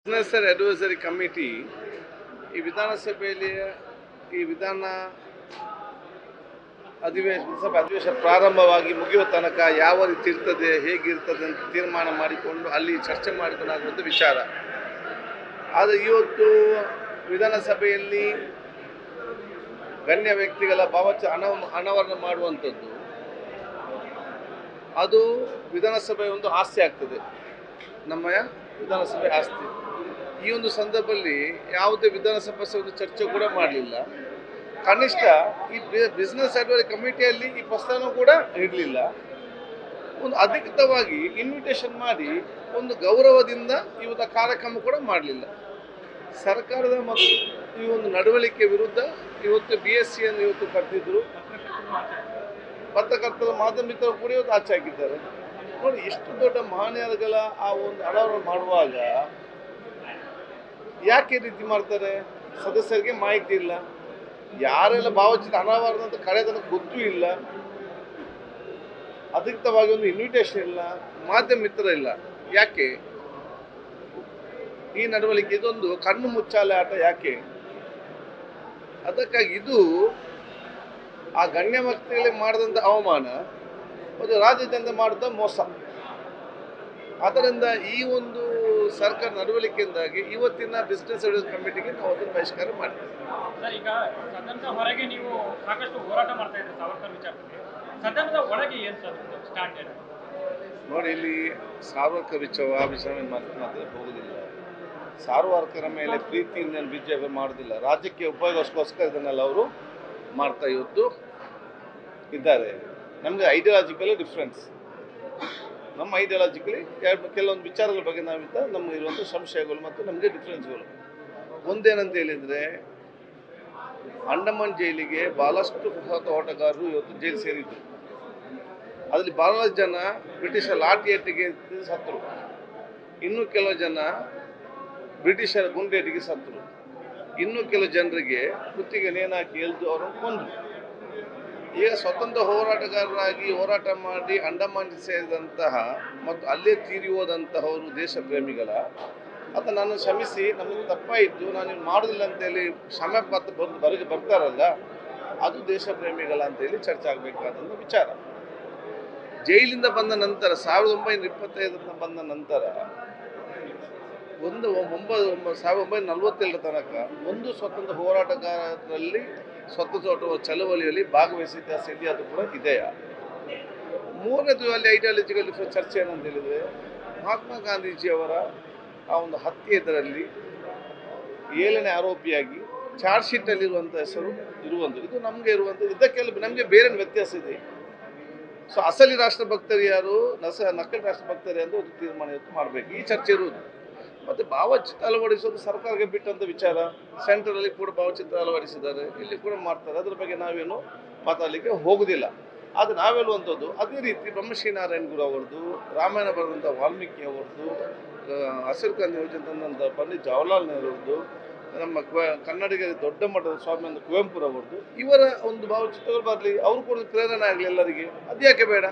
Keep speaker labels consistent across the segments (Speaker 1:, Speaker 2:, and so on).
Speaker 1: Business advisory committee ಈ ವಿಧಾನಸಭೆಯಲ್ಲಿ ಈ ಅಧಿವೇಶನ ಪ್ರಾರಂಭವಾಗಿ ಮುಗಿಯುವ ತನಕ ಯಾವ ರೀತಿ ಇರ್ತದೆ ಹೇಗಿರ್ತದೆ ಅಂತ ತೀರ್ಮಾನ ಮಾಡಿಕೊಂಡು ಅಲ್ಲಿ ಚರ್ಚೆ ಮಾಡಿಕೊಂಡಾಗುವಂಥ ವಿಚಾರ. ಆದರೆ ಇವತ್ತು ವಿಧಾನಸಭೆಯಲ್ಲಿ ಗಣ್ಯ ವ್ಯಕ್ತಿಗಳ ಅನಾವರಣ ಮಾಡುವಂಥದ್ದು ಅದು ವಿಧಾನಸಭೆ ಒಂದು ಆಸ್ತಿ ಆಗ್ತದೆ, ನಮ್ಮ ವಿಧಾನಸಭೆ ಆಸ್ತಿ. ಈ ಒಂದು ಸಂದರ್ಭದಲ್ಲಿ ಯಾವುದೇ ವಿಧಾನಸಭಾ ಒಂದು ಚರ್ಚೆ ಕೂಡ ಮಾಡಲಿಲ್ಲ. ಕನಿಷ್ಠ ಈ ಬಿಸ್ನೆಸ್ ಅಡ್ವೈಸರಿ ಕಮಿಟಿಯಲ್ಲಿ ಈ ಪ್ರಸ್ತಾವ ಕೂಡ ಇರಲಿಲ್ಲ. ಒಂದು ಅಧಿಕೃತವಾಗಿ ಇನ್ವಿಟೇಷನ್ ಮಾಡಿ ಒಂದು ಗೌರವದಿಂದ ಇವತ್ತು ಕಾರ್ಯಕ್ರಮ ಕೂಡ ಮಾಡಲಿಲ್ಲ. ಸರ್ಕಾರದ ಮತ್ತು ಈ ಒಂದು ನಡವಳಿಕೆ ವಿರುದ್ಧ ಇವತ್ತು BScಯನ್ನು ಇವತ್ತು ಕರೆದಿದ್ದರು. ಪತ್ರಕರ್ತರ ಮಾಧ್ಯಮಿಕರು ಕೂಡ ಇವತ್ತು ಆಚೆ ಹಾಕಿದ್ದಾರೆ. ನೋಡಿ, ಎಷ್ಟು ದೊಡ್ಡ ಮಹನೀಯರುಗಳ ಆ ಒಂದು ಅನಾವರಣ ಮಾಡುವಾಗ ಯಾಕೆ ರೀತಿ ಮಾಡ್ತಾರೆ? ಸದಸ್ಯರಿಗೆ ಮಾಹಿತಿ ಇಲ್ಲ, ಯಾರೆಲ್ಲ ಭಾವಚಿತ್ರ ಅನಾವರಣ ಅಂತ ಕರೆಯೋದನ್ನು ಗೊತ್ತೂ ಇಲ್ಲ, ಅಧಿಕೃತವಾಗಿ ಒಂದು ಇನ್ವಿಟೇಷನ್ ಇಲ್ಲ, ಮಾಧ್ಯಮ ಮಿತ್ರ ಇಲ್ಲ. ಯಾಕೆ ಈ ನಡವಳಿಕೆ? ಇದೊಂದು ಕಣ್ಣು ಮುಚ್ಚಾಲೆ ಆಟ. ಯಾಕೆ? ಅದಕ್ಕಾಗಿ ಇದು ಆ ಗಣ್ಯ ವ್ಯಕ್ತಿಗಳಿಗೆ ಮಾಡಿದಂಥ ಅವಮಾನ ಮತ್ತು ರಾಜ್ಯದಿಂದ ಮಾಡಿದ ಮೋಸ. ಅದರಿಂದ ಈ ಒಂದು ಸರ್ಕಾರ ನಡವಳಿಕೆಯಿಂದಾಗಿ ಇವತ್ತಿನ ಬಿಸ್ನೆಸ್ ಅಡ್ವೈಸರಿ ಕಮಿಟಿಗೆ ನಾವು ಅದನ್ನು ಬಹಿಷ್ಕಾರ ಮಾಡಿದ್ದೇವೆ.
Speaker 2: ಸರ್, ಈಗ ಸದನದ ಹೊರಗೆ ನೀವು ಸಾಕಷ್ಟು ಹೋರಾಟ ಮಾಡ್ತಾ ಇದ್ದೀರಿ ಸಾವರ್ಕರ್ ವಿಚಾರದಲ್ಲಿ. ಸದನದ ಒಳಗೆ ಏನು ಸರ್ ಸ್ಟಾರ್ಟ್ ಇದೆ?
Speaker 1: ನೋಡಿ, ಇಲ್ಲಿ ಸಾವರ್ಕರ್ ವಿಚಾರ ಮಾತ್ರ ಹೋಗುದಿಲ್ಲ. ಸಾವರ್ಕರ ಮೇಲೆ ಪ್ರೀತಿಯಿಂದ BJP ಮಾಡೋದಿಲ್ಲ. ರಾಜ್ಯಕ್ಕೆ ಉಪಯೋಗಕ್ಕೋಸ್ಕರ ಇದನ್ನೆಲ್ಲ ಅವರು ಮಾಡ್ತಾ ಇವತ್ತು ಇದ್ದಾರೆ. ನಮಗೆ ಐಡಿಯಾಲಜಿಕಲಿ ಡಿಫ್ರೆನ್ಸ್. ನಮ್ಮ ಐಡಿಯಾಲಜಿಕಲಿ ಕೆಲವೊಂದು ವಿಚಾರಗಳ ಬಗ್ಗೆ ನಾವಿಂತ ನಮಗೆ ಇರುವಂಥ ಸಂಶಯಗಳು ಮತ್ತು ನಮಗೆ ಡಿಫ್ರೆನ್ಸ್ಗಳು. ಒಂದೇನಂತ ಹೇಳಿದರೆ, ಅಂಡಮಾನ್ ಜೈಲಿಗೆ ಭಾಳಷ್ಟು ಹೊಸ ಓಟಗಾರರು ಇವತ್ತು ಜೈಲು ಸೇರಿದ್ರು. ಅದರಲ್ಲಿ ಭಾಳಷ್ಟು ಜನ ಬ್ರಿಟಿಷರ ಲಾಠಿಯೇಟಿಗೆ ಸತ್ತರು, ಇನ್ನೂ ಕೆಲವು ಜನ ಬ್ರಿಟಿಷರ ಗುಂಡೇಟಿಗೆ ಸತ್ತರು, ಇನ್ನೂ ಕೆಲವು ಜನರಿಗೆ ಕುತ್ತಿಗೆ ನೇಣಾಕಿ ಎಳೆದು ಅವರನ್ನು ಕೊಂದರು. ಈಗ ಸ್ವತಂತ್ರ ಹೋರಾಟಗಾರರಾಗಿ ಹೋರಾಟ ಮಾಡಿ ಅಂಡಮಾನ್ ಸೇರಿದಂತಹ ಮತ್ತು ಅಲ್ಲೇ ತೀರಿ ಹೋದಂತಹವರು ದೇಶ ಪ್ರೇಮಿಗಳ ಅಥವಾ ನಾನು ಕ್ಷಮಿಸಿ, ನಮಗೆ ತಪ್ಪಾಯಿತು, ನಾನು ಮಾಡೋದಿಲ್ಲ ಅಂತೇಳಿ ಕ್ಷಮೆ ಪತ್ರ ಹೊರಗೆ ಬರ್ತಾರಲ್ಲ, ಅದು ದೇಶ ಪ್ರೇಮಿಗಳ ಅಂತೇಳಿ ಚರ್ಚೆ ಆಗಬೇಕಾದಂಥ ವಿಚಾರ. ಜೈಲಿಂದ ಬಂದ ನಂತರ 1925 ಬಂದ ನಂತರ 1947 ತನಕ ಒಂದು ಸ್ವತಂತ್ರ ಹೋರಾಟಗಾರರಲ್ಲಿ ಸ್ವತಂತ್ರ ಚಳವಳಿಯಲ್ಲಿ ಭಾಗವಹಿಸಿದ ಇತಿಹಾಸ ಅದು ಕೂಡ ಇದೆಯಾ? ಮೂರನೇದು ಅಲ್ಲಿ ಐಡಿಯಾಲಜಿಕಲ್ ಚರ್ಚೆ ಏನಂತ ಹೇಳಿದರೆ, ಮಹಾತ್ಮ ಗಾಂಧೀಜಿಯವರ ಆ ಒಂದು ಹತ್ಯೆ ಇದರಲ್ಲಿ 7ನೇ ಆರೋಪಿಯಾಗಿ ಚಾರ್ಜ್ ಶೀಟಲ್ಲಿರುವಂಥ ಹೆಸರು ಇರುವಂಥದ್ದು, ಇದು ನಮಗೆ ಇರುವಂಥದ್ದು. ಇದಕ್ಕೆಲ್ಲ ನಮಗೆ ಬೇರೆ ವ್ಯತ್ಯಾಸ ಇದೆ. ಸೊ ಅಸಲಿ ರಾಷ್ಟ್ರಭಕ್ತರು ಯಾರು, ನಕಲಿ ರಾಷ್ಟ್ರಭಕ್ತರು ಎಂದು ಒಂದು ತೀರ್ಮಾನ ಇವತ್ತು ಮಾಡಬೇಕು. ಈ ಚರ್ಚೆ ಇರುವುದು. ಮತ್ತು ಭಾವಚಿತ್ರ ಅಳವಡಿಸೋದು ಸರ್ಕಾರಕ್ಕೆ ಬಿಟ್ಟಂಥ ವಿಚಾರ. ಸೆಂಟ್ರಲ್ಲಿ ಕೂಡ ಭಾವಚಿತ್ರ ಅಳವಡಿಸಿದ್ದಾರೆ, ಇಲ್ಲಿ ಕೂಡ ಮಾಡ್ತಾರೆ. ಅದ್ರ ಬಗ್ಗೆ ನಾವೇನು ಮಾತಾಡಲಿಕ್ಕೆ ಹೋಗುವುದಿಲ್ಲ. ಆದರೆ ನಾವೆಲ್ಲುವಂಥದ್ದು ಅದೇ ರೀತಿ ಬ್ರಹ್ಮಶ್ರೀನಾರಾಯಣ ಗುರು ಅವರದ್ದು, ರಾಮಾಯಣ ಬರೆದಂಥ ವಾಲ್ಮೀಕಿ ಅವರದ್ದು, ಹಸಿರು ಕ್ರಾಂತಿ ಯೋಜನೆ ತಂದಂಥ ಪಂಡಿತ್ ಜವಾಹರ್ಲಾಲ್ ನೆಹರೂರದ್ದು, ನಮ್ಮ ಕನ್ನಡಿಗರಿಗೆ ದೊಡ್ಡ ಮಟ್ಟದ ಸ್ವಾಮಿ ಅಂತ ಕುವೆಂಪುರವ್ರದ್ದು, ಇವರ ಒಂದು ಭಾವಚಿತ್ರಗಳು ಬರಲಿ, ಅವರು ಕೂಡ ಪ್ರೇರಣೆ ಆಗಲಿ ಎಲ್ಲರಿಗೆ. ಅದ್ಯಾಕೆ ಬೇಡ?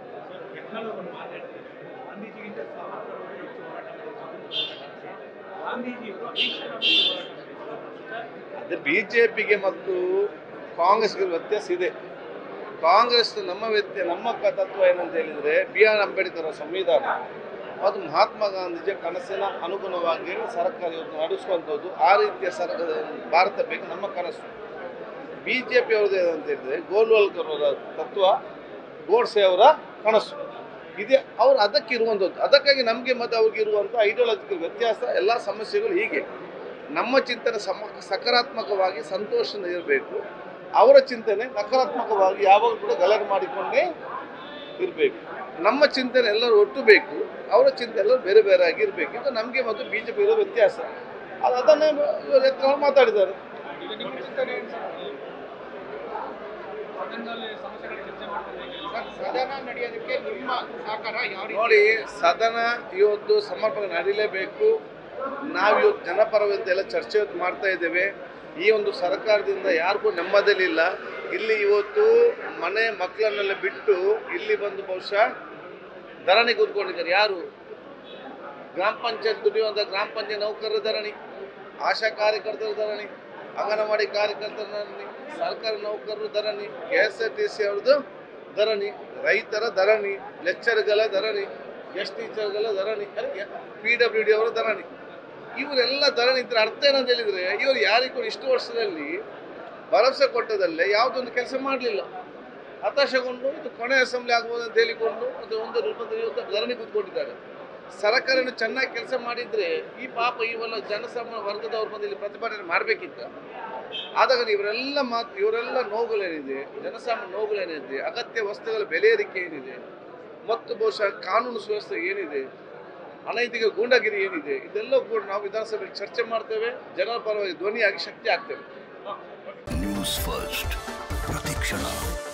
Speaker 1: ಅದೇ BJPಗೆ ಮತ್ತು ಕಾಂಗ್ರೆಸ್ಗೆ ವ್ಯತ್ಯಾಸ ಇದೆ. ಕಾಂಗ್ರೆಸ್ ನಮ್ಮ ತತ್ವ ಏನಂತ ಹೇಳಿದರೆ, BR ಅಂಬೇಡ್ಕರ್ ಸಂವಿಧಾನ ಮತ್ತು ಮಹಾತ್ಮ ಗಾಂಧೀಜಿಯ ಕನಸಿನ ಅನುಗುಣವಾಗಿ ಸರ್ಕಾರ ಇವತ್ತು ನಡೆಸುವಂಥದ್ದು. ಆ ರೀತಿಯ ಭಾರತ ಬೇಕು ನಮ್ಮ ಕನಸು. BJP ಅವ್ರದ್ದು ಏನಂತ ಹೇಳಿದರೆ, ಗೋಲ್ವಾಲ್ಕರ್ ಅವರ ತತ್ವ, ಗೋಡ್ಸೆ ಅವರ ಕನಸು ಇದೆ. ಅವರು ಅದಕ್ಕೆ ಇರುವಂಥದ್ದು. ಅದಕ್ಕಾಗಿ ನಮಗೆ ಮತ್ತು ಅವ್ರಿಗೆ ಇರುವಂಥ ಐಡಿಯಾಲಜಿಕಲ್ ವ್ಯತ್ಯಾಸ, ಎಲ್ಲ ಸಮಸ್ಯೆಗಳು ಹೀಗೆ. ನಮ್ಮ ಚಿಂತನೆ ಸಕಾರಾತ್ಮಕವಾಗಿ ಸಂತೋಷದಿಂದ ಇರಬೇಕು, ಅವರ ಚಿಂತನೆ ನಕಾರಾತ್ಮಕವಾಗಿ ಯಾವಾಗ ಕೂಡ ಗಲಾಟೆ ಮಾಡಿಕೊಂಡೇ ಇರಬೇಕು. ನಮ್ಮ ಚಿಂತನೆ ಎಲ್ಲರೂ ಒಟ್ಟು ಬೇಕು, ಅವರ ಚಿಂತನೆ ಎಲ್ಲರೂ ಬೇರೆ ಬೇರೆ ಆಗಿ ಇರಬೇಕು. ಇದು ನಮಗೆ ಮತ್ತು BJP ಇರೋ ವ್ಯತ್ಯಾಸ. ಅದನ್ನೇ ಇವರು ಮಾತಾಡಿದ್ದಾರೆ. ನೋಡಿ, ಸದನ ಇವತ್ತು ಸಮರ್ಪಕ ನಡೀಲೇಬೇಕು. ನಾವಿವತ್ತು ಜನಪರವೆಲ್ಲ ಚರ್ಚೆ ಮಾಡ್ತಾ ಇದ್ದೇವೆ. ಈ ಒಂದು ಸರ್ಕಾರದಿಂದ ಯಾರಿಗೂ ನೆಮ್ಮದಿಲಿಲ್ಲ. ಇಲ್ಲಿ ಇವತ್ತು ಮನೆ ಮಕ್ಕಳನ್ನೆಲ್ಲ ಬಿಟ್ಟು ಇಲ್ಲಿ ಬಂದು ಬಹುಶಃ ಧರಣಿ ಕೂತ್ಕೊಂಡಿದ್ದಾರೆ. ಯಾರು? ಗ್ರಾಮ ಪಂಚಾಯತ್ ದುಡಿಯುವಂಥ ಗ್ರಾಮ ಪಂಚಾಯತ್ ನೌಕರರ ಧರಣಿ, ಆಶಾ ಕಾರ್ಯಕರ್ತರ ಧರಣಿ, ಅಂಗನವಾಡಿ ಕಾರ್ಯಕರ್ತರ ಧರಣಿ, ಸರ್ಕಾರಿ ನೌಕರರು ಧರಣಿ, KSRTC ಅವ್ರದ್ದು ಧರಣಿ, ರೈತರ ಧರಣಿ, ಲೆಕ್ಚರ್ಗಳ ಧರಣಿ, ಗೆಸ್ಟ್ ಟೀಚರ್ಗಳ ಧರಣಿ, PWD ಅವರ ಧರಣಿ. ಇವರೆಲ್ಲ ಧರಣಿ ಇದ್ರೆ ಅರ್ಥ ಏನಂತ ಹೇಳಿದರೆ ಇವರು ಯಾರಿಗೂ ಇಷ್ಟು ವರ್ಷದಲ್ಲಿ ಭರವಸೆ ಕೊಟ್ಟದಲ್ಲೇ ಯಾವುದೊಂದು ಕೆಲಸ ಮಾಡಲಿಲ್ಲ. ಹತಾಶೆಗೊಂಡು ಇದು ಕೊನೆ ಅಸೆಂಬ್ಲಿ ಆಗ್ಬೋದು ಅಂತ ಹೇಳಿಕೊಂಡು ಅದು ಒಂದು ರೂಪದಲ್ಲಿ ಧರಣಿ ಕೂತ್ಕೊಂಡಿದ್ದಾರೆ. ಸರ್ಕಾರನು ಚೆನ್ನಾಗಿ ಕೆಲಸ ಮಾಡಿದರೆ ಈ ಪಾಪ ಇವೆಲ್ಲ ಜನಸಾಮಾನ್ಯ ವರ್ಗದವ್ರ ಬಂದು ಇಲ್ಲಿ ಪ್ರತಿಭಟನೆ ಮಾಡಬೇಕಿತ್ತು. ಆದಾಗ ಇವರೆಲ್ಲ ನೋವುಗಳೇನಿದೆ, ಜನಸಾಮಾನ್ಯ ನೋವುಗಳೇನಿದೆ, ಅಗತ್ಯ ವಸ್ತುಗಳ ಬೆಲೆ ಏರಿಕೆ ಏನಿದೆ, ಮತ್ತು ಬಹುಶಃ ಕಾನೂನು ಸುವ್ಯವಸ್ಥೆ ಏನಿದೆ, ಅನೈತಿಕ ಗೂಂಡಾಗಿರಿ ಏನಿದೆ, ಇದೆಲ್ಲ ಕೂಡ ನಾವು ವಿಧಾನಸಭೆಯಲ್ಲಿ ಚರ್ಚೆ ಮಾಡ್ತೇವೆ. ಜನರ ಪರವಾಗಿ ಧ್ವನಿಯಾಗಿ ಶಕ್ತಿ ಆಗ್ತೇವೆ.
Speaker 3: ನ್ಯೂಸ್ ಫಸ್ಟ್ ಪ್ರತಿಕ್ಷಣ.